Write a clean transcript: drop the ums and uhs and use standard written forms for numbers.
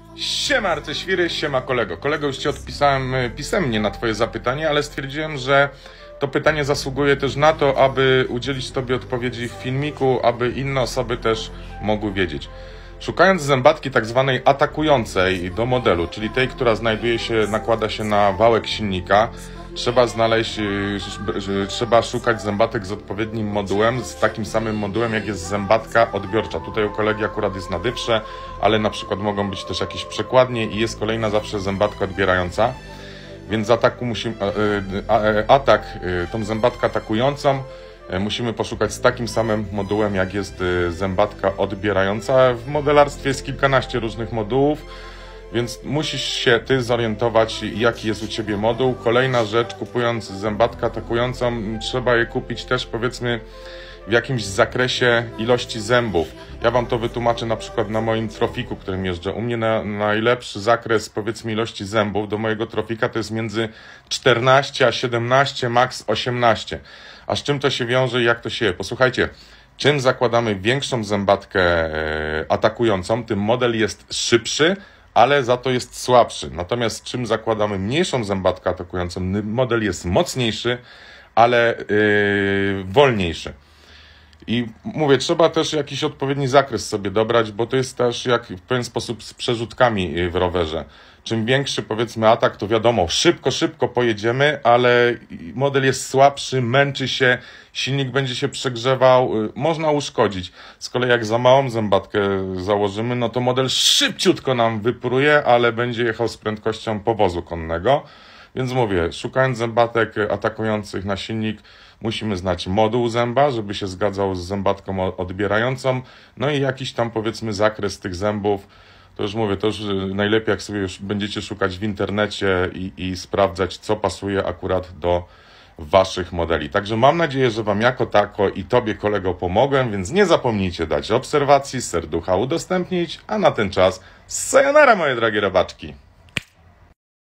Siema arcyświry, siema kolego. Kolego, już Ci odpisałem pisemnie na Twoje zapytanie, ale stwierdziłem, że to pytanie zasługuje też na to, aby udzielić Tobie odpowiedzi w filmiku, aby inne osoby też mogły wiedzieć. Szukając zębatki tak zwanej atakującej do modelu, czyli tej, która nakłada się na wałek silnika, trzeba szukać zębatek z odpowiednim modułem, z takim samym modułem, jak jest zębatka odbiorcza. Tutaj u kolegi akurat jest na dywsze, ale na przykład mogą być też jakieś przekładnie i jest kolejna zawsze zębatka odbierająca. Więc tą zębatkę atakującą musimy poszukać z takim samym modułem, jak jest zębatka odbierająca. W modelarstwie jest kilkanaście różnych modułów, więc musisz się Ty zorientować, jaki jest u Ciebie moduł. Kolejna rzecz, kupując zębatkę atakującą, trzeba je kupić też, powiedzmy, w jakimś zakresie ilości zębów. Ja Wam to wytłumaczę na przykład na moim trofiku, którym jeżdżę. U mnie najlepszy zakres, powiedzmy, ilości zębów do mojego trofika to jest między 14 a 17, max 18. A z czym to się wiąże i jak to się je? Posłuchajcie, czym zakładamy większą zębatkę atakującą, tym model jest szybszy, ale za to jest słabszy. Natomiast czym zakładamy mniejszą zębatkę atakującą, model jest mocniejszy, ale wolniejszy. I mówię, trzeba też jakiś odpowiedni zakres sobie dobrać, bo to jest też jak w pewien sposób z przerzutkami w rowerze. Czym większy, powiedzmy, atak, to wiadomo, szybko pojedziemy, ale model jest słabszy, męczy się, silnik będzie się przegrzewał, można uszkodzić. Z kolei jak za małą zębatkę założymy, no to model szybciutko nam wypruje, ale będzie jechał z prędkością powozu konnego. Więc mówię, szukając zębatek atakujących na silnik, musimy znać moduł zęba, żeby się zgadzał z zębatką odbierającą, no i jakiś tam, powiedzmy, zakres tych zębów. To już mówię, to już najlepiej, jak sobie już będziecie szukać w internecie i sprawdzać, co pasuje akurat do Waszych modeli. Także mam nadzieję, że Wam jako tako i Tobie, kolego, pomogłem, więc nie zapomnijcie dać obserwacji, serducha udostępnić, a na ten czas sayonara, moje drogie robaczki.